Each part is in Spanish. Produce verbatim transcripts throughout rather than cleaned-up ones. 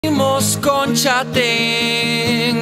Con Chatén,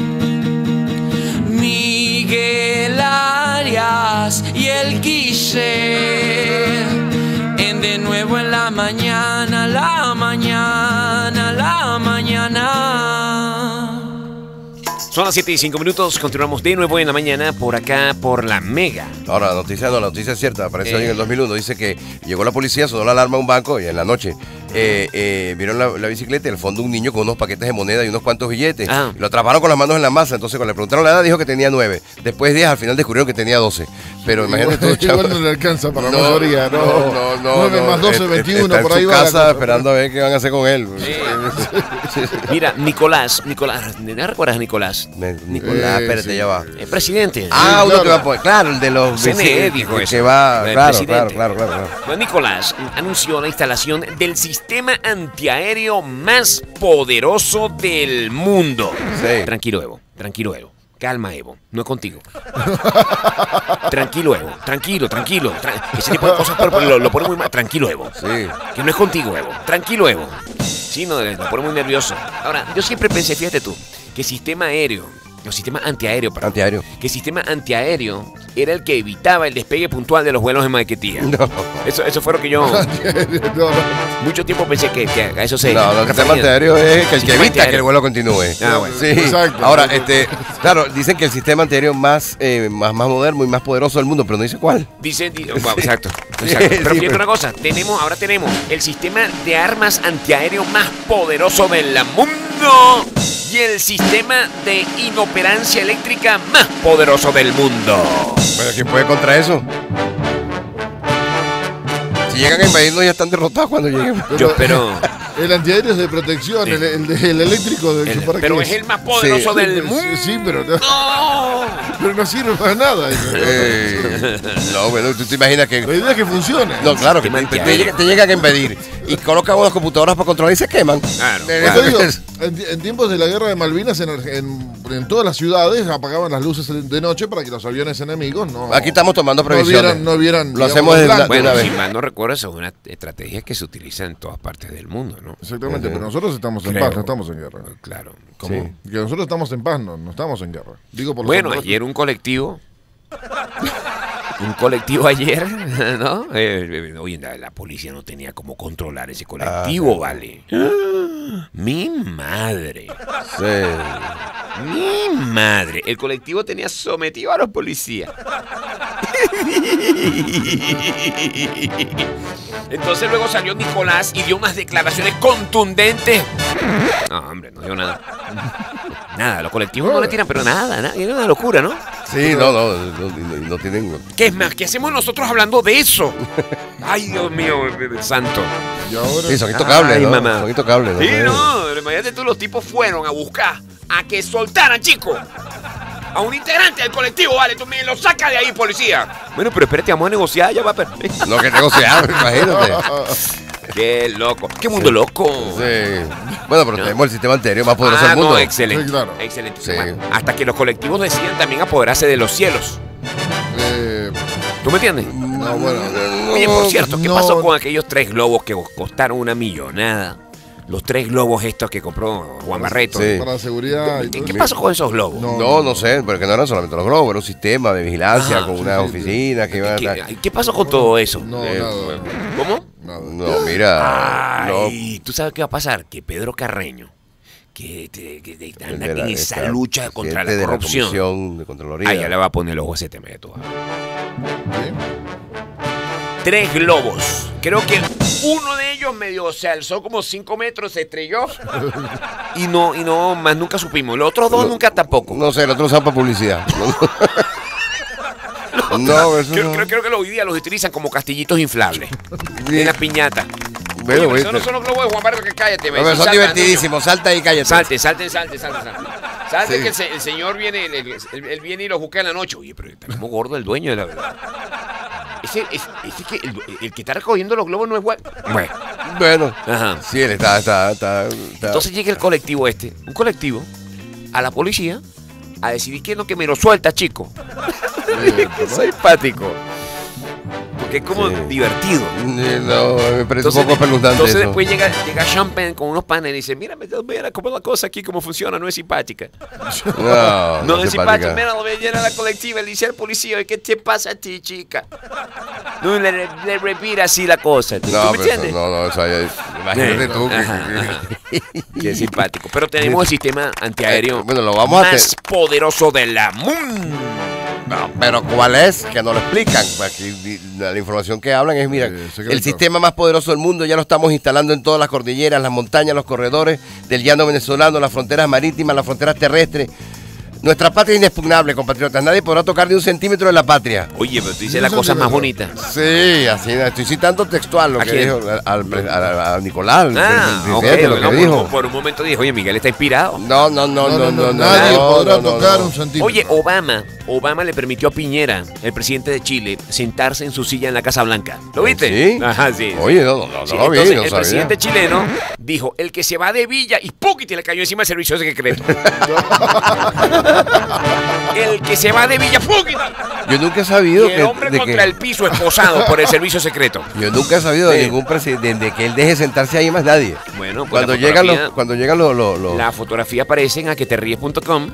Miguel Arias y el Guille, en de nuevo en la mañana, la mañana, la mañana. Son las siete y cinco minutos, continuamos de nuevo en la mañana por acá, por la Mega. Ahora, la noticia no, la noticia es cierta, apareció eh. en el dos mil uno, dice que llegó la policía, sonó la alarma a un banco y en la noche eh, eh, vieron la, la bicicleta y en el fondo un niño con unos paquetes de moneda y unos cuantos billetes. Ah. Y lo atraparon con las manos en la masa, entonces cuando le preguntaron la edad dijo que tenía nueve. Después diez, al final descubrieron que tenía doce. Pero imagínate todo, igual no le alcanza para no, la mayoría, no. No, no, no. nueve no, más doce, veintiuno, por ahí va. Está en su casa esperando a ver qué van a hacer con él. Sí. Mira, Nicolás, Nicolás, ¿no recuerdas a Nicolás? Me, Nicolás, eh, espérate, sí. ya va. El presidente. Ah, sí, uno claro. que va a poner, claro, el de los C N E dijo que, eso. que va, el claro, claro, claro, claro, claro. Bueno, Nicolás anunció la instalación del sistema antiaéreo más poderoso del mundo. Sí. Tranquilo, Evo, tranquilo, Evo. Calma, Evo, no es contigo. Tranquilo, Evo, tranquilo, tranquilo. Tra ese tipo de cosas lo, lo pone muy mal. Tranquilo, Evo. Sí. Que no es contigo, Evo. Tranquilo, Evo. Sí, no, lo pone muy nervioso. Ahora, yo siempre pensé, fíjate tú, que sistema aéreo, no, sistema antiaéreo, perdón. Antiaéreo. Que sistema antiaéreo era el que evitaba el despegue puntual de los vuelos de Maiquetía. No. Eso, eso fue lo que yo... no, no. Mucho tiempo pensé que, que a eso se... No, no, el sistema antiaéreo es que el que evita que el vuelo continúe. Ah, bueno. Sí. Exacto. Ahora, este, claro, dicen que el sistema antiaéreo más, eh, más, más moderno y más poderoso del mundo, pero no dice cuál. Dicen, bueno, exacto, exacto. Pero fíjate sí, una cosa, tenemos, ahora tenemos el sistema de armas antiaéreo más poderoso del mundo y el sistema de inoperancia eléctrica más poderoso del mundo. Bueno, ¿quién puede contra eso? Si llegan a invadirnos ya están derrotados cuando lleguen. Yo espero... El antiaéreo es de protección, sí. el, el, el eléctrico de el, Pero es el más poderoso sí. del mundo. Sí, pero no, no. Pero no sirve para nada. Eh, no, bueno, tú te imaginas que... La idea es que funcione. No, claro, que te, te, te, te llegan a invadir y colocan unas computadoras para controlar y se queman. Claro. Eh, claro. Digo, en, en tiempos de la guerra de Malvinas, en, en, en todas las ciudades apagaban las luces de noche para que los aviones enemigos no... Aquí estamos tomando previsiones. No vieran, no vieran Lo hacemos de la, bueno, una si vez. mal no recuerdo, eso es una estrategia que se utiliza en todas partes del mundo, ¿no? Exactamente, uh-huh. pero nosotros estamos en Creo. paz, no estamos en guerra. Claro. ¿Cómo? Sí. Que nosotros estamos en paz, no, no estamos en guerra. Digo por bueno, ayer un colectivo... Un colectivo ayer, ¿no? Eh, oye, la, la policía no tenía cómo controlar ese colectivo, ah, vale. Mi madre. Sí. Mi madre. El colectivo tenía sometido a los policías. Entonces luego salió Nicolás y dio unas declaraciones contundentes. No, hombre, no dio nada. Nada, los colectivos no le tiran, pero nada, nada. Es una locura, ¿no? Sí, no, no, no, no, no tienen... ¿Qué es más? ¿Qué hacemos nosotros hablando de eso? Ay, Dios mío, santo. Y ahora... Sí, son intocables, Ay, ¿no? Mamá. Son intocables, ¿no? Sí, no, imagínate tú, los tipos fueron a buscar a que soltaran, chicos, a un integrante del colectivo, vale, tú me lo sacas de ahí, policía. Bueno, pero espérate, vamos a negociar, ya va a perder. No, que negociar, imagínate. Qué loco. Qué mundo sí. loco. Sí. Bueno, pero no. tenemos el sistema antiaéreo más poderoso ah, del mundo. No, excelente. Sí, claro. Excelente. Sí. Bueno, hasta que los colectivos decidan también apoderarse de los cielos. Eh, ¿Tú me entiendes? No, bueno. Oye, por cierto, ¿qué no. pasó con aquellos tres globos que costaron una millonada? Los tres globos estos que compró Juan Barreto. Sí. Para la seguridad. ¿Qué, ¿Qué pasó con esos globos? No, no, no sé, porque no eran solamente los globos, era un sistema de vigilancia ah, con una sí, oficina que iban a... ¿Qué, ¿Qué pasó con todo eso? No, eh, nada. ¿Cómo? Nada. No, mira... Ay, no. ¿Tú sabes qué va a pasar? Que Pedro Carreño, que, te, que te anda en esa esta, lucha contra la corrupción... De Contraloría. Ah, ya le va a poner el ojo a ese tema de todo. Tres globos. Creo que uno de ellos medio se alzó como cinco metros, se estrelló. Y no, y no, más nunca supimos. Los otros dos no, nunca tampoco. No sé, los otros usan para publicidad. no, no, eso creo, no. Creo, creo que hoy día los utilizan como castillitos inflables. En las piñatas. Bueno, Oye, esos no son los globos de Juan Barreto, que cállate. No, son salta, divertidísimos, salta y cállate. Salte, salte, salte, salte. Salte, salte sí. que el, el señor viene, el, el, el, él viene y lo busca en la noche. Oye, pero está como gordo el dueño de la verdad. Ese, ese, ese que el, el que está recogiendo los globos no es bueno. Bueno, bueno. Ajá. Sí, él está, está, está, está. Entonces llega el colectivo este, un colectivo, a la policía, a decidir que es lo que me lo suelta, chico. Sí, Soy simpático. que es como sí. divertido. No, me parece entonces, un poco espeluznante. Entonces eso. después llega, llega Champagne con unos panes y dice, mira, mira cómo es la cosa aquí, cómo funciona, no es simpática. No, no, no, no es simpática. Mira, lo llena la colectiva, le dice al policía, ¿qué te pasa a ti, chica? No, le, le repira así la cosa. ¿Tú, no, ¿tú me entiendes? No, no, o sea, imagínate tú. Que, ajá, ajá. Qué simpático. Pero tenemos el sistema antiaéreo eh, bueno, lo vamos más a poderoso del mundo. No, pero ¿cuál es? Que no lo explican. Aquí la información que hablan es, mira, sí, el sistema más poderoso del mundo ya lo estamos instalando en todas las cordilleras, las montañas, los corredores del llano venezolano, las fronteras marítimas, las fronteras terrestres. Nuestra patria es inexpugnable, compatriotas. Nadie podrá tocar ni un centímetro de la patria. Oye, pero tú dices las cosas más bonitas. Sí, así, estoy citando textual lo que dijo al, al, a, a Nicolás. Ah, el, ok, el, lo que no, dijo. Por, por un momento dijo, oye, Miguel está inspirado. No, no, no, no, no, no. no nadie no, podrá no, no, tocar no. un centímetro. Oye, Obama, Obama le permitió a Piñera, el presidente de Chile, sentarse en su silla en la Casa Blanca. ¿Lo viste? Sí. Ajá, sí. Oye, no, no, no, sí, no lo vi, entonces, no el sabía. presidente chileno dijo, el que se va de Villa y ¡puquiti! Le cayó encima el servicio secreto. El que se va de Villa ¡puquiti! Yo nunca he sabido y el que, hombre de contra que, el piso esposado por el servicio secreto. Yo nunca he sabido sí. de ningún presidente de que él deje sentarse ahí más nadie. Bueno, pues cuando llegan los cuando llegan los lo, lo. La fotografía aparece en a que te ríes punto com,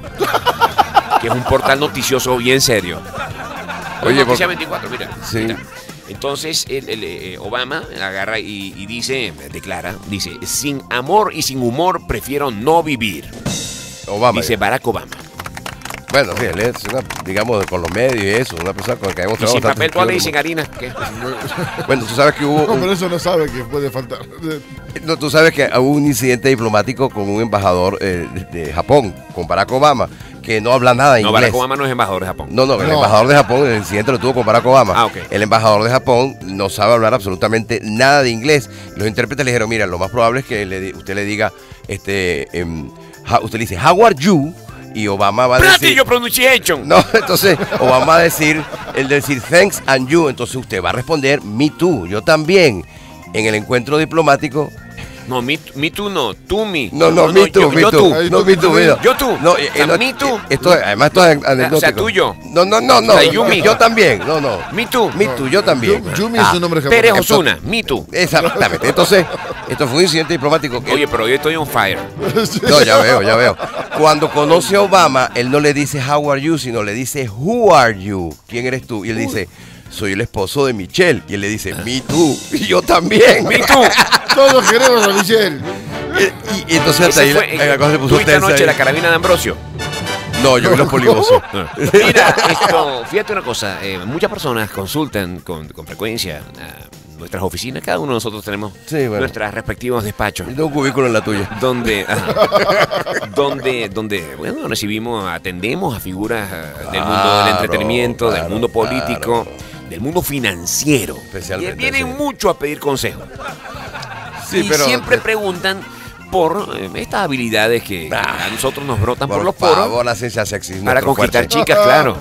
que es un portal noticioso bien serio. Oye, Noticia veinticuatro, mira. Sí. Mira. Entonces el, el, eh, Obama agarra y, y dice, declara, dice, sin amor y sin humor prefiero no vivir. Obama. Dice Barack Obama. Bueno, sí, él es una, digamos, con los medios y eso, una persona con la que hemos trabajado. Y sin papel toalla y sin harina. ¿Qué? Bueno, tú sabes que hubo... No, un, pero eso no sabe que puede faltar. No, tú sabes que hubo un incidente diplomático con un embajador eh, de, de Japón, con Barack Obama, que no habla nada inglés. No, Barack Obama no es embajador de Japón. No, no, el no. embajador de Japón, el incidente lo tuvo con Barack Obama. Ah, ok. El embajador de Japón no sabe hablar absolutamente nada de inglés. Los intérpretes le dijeron, mira, lo más probable es que le, usted le diga, este, um, usted le dice, how are you? Y Obama va a decir... yo pronunciation. No, entonces Obama va a decir, el de decir thanks and you, entonces usted va a responder me too, yo también. En el encuentro diplomático... No, me, me too no, tú me. No, no, no me no, too, yo, me yo too. tú. No, me too, mira. Yo tú. No, o sea, no, me too. Esto, además esto es anecdótico. O sea, tú y yo. No, no, no, no. O sea, you, me. Yo también, no, no. Me too. Me too, yo también. Yumi Ah, es un nombre japonés. Pérez Osuna, me too. Exactamente. Entonces, esto fue un incidente diplomático que... Oye, pero yo estoy on fire. No, ya veo, ya veo. Cuando conoce a Obama, él no le dice how are you, sino le dice who are you. ¿Quién eres tú? Y él dice, soy el esposo de Michelle. Y él le dice, me too. Y yo también. Me too. Todos queremos a Michelle. Y, y entonces hasta ahí fue, la, la cosa se puso esta noche la carabina de Ambrosio. No, yo vi los polivosos. Mira, esto, fíjate una cosa, eh, muchas personas consultan con, con frecuencia a nuestras oficinas, cada uno de nosotros tenemos sí, bueno. nuestros respectivos despachos. Yo tengo un cubículo en la tuya. Donde, ajá, donde, donde, bueno, recibimos, atendemos a figuras uh, del mundo claro, del entretenimiento, claro, del mundo político, claro. del mundo financiero. Especialmente, Y vienen sí. mucho a pedir consejos. Sí, y pero, siempre eh, preguntan por eh, estas habilidades que ah, a nosotros nos brotan por, por los poros. favor, la ciencia sexy. Para conquistar fuerte. chicas, claro.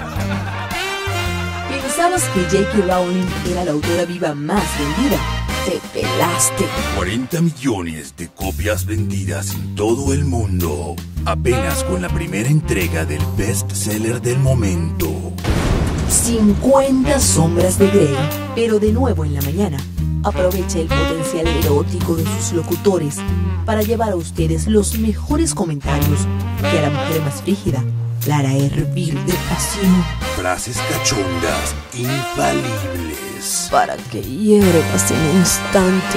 ¿Pensabas que J K Rowling era la autora viva más vendida? Te pelaste. cuarenta millones de copias vendidas en todo el mundo. Apenas con la primera entrega del bestseller del momento. cincuenta sombras de Grey. Pero de nuevo en la mañana, aprovecha el potencial erótico de sus locutores para llevar a ustedes los mejores comentarios y a la mujer más frígida la hará hervir de pasión Frases cachondas infalibles. para que hiervas en un instante.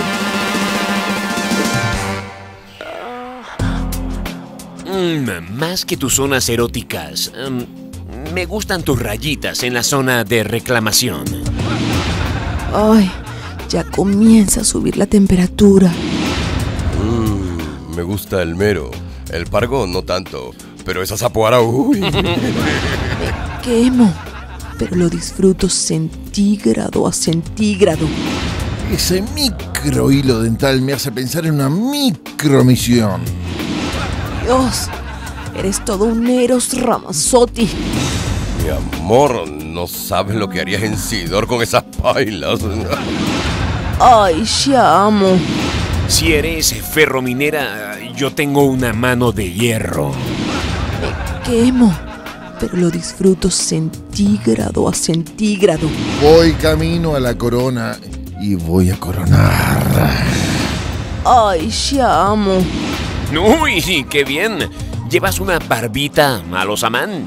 Mm, más que tus zonas eróticas, mm, me gustan tus rayitas en la zona de reclamación. Ay, ya comienza a subir la temperatura. Mm, me gusta el mero. El pargo no tanto. Pero esa zapuara, uy. Quemo, pero lo disfruto centígrado a centígrado. Ese micro hilo dental me hace pensar en una micromisión. Dios, eres todo un Eros Ramazzotti. Mi amor, no sabes lo que harías en Sidor con esas pailas. Ay, ya amo. Si eres ferrominera, yo tengo una mano de hierro. Quemo, pero lo disfruto centígrado a centígrado. Voy camino a la corona y voy a coronar. Ay, llamo. Uy, qué bien. Llevas una barbita a lo Samán.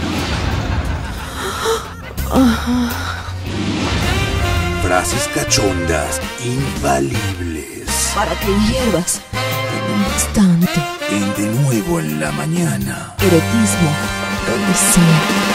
Frases cachondas infalibles. ¿Para qué llevas? En un instante. En De Nuevo en la Mañana. Erotismo, donde sea.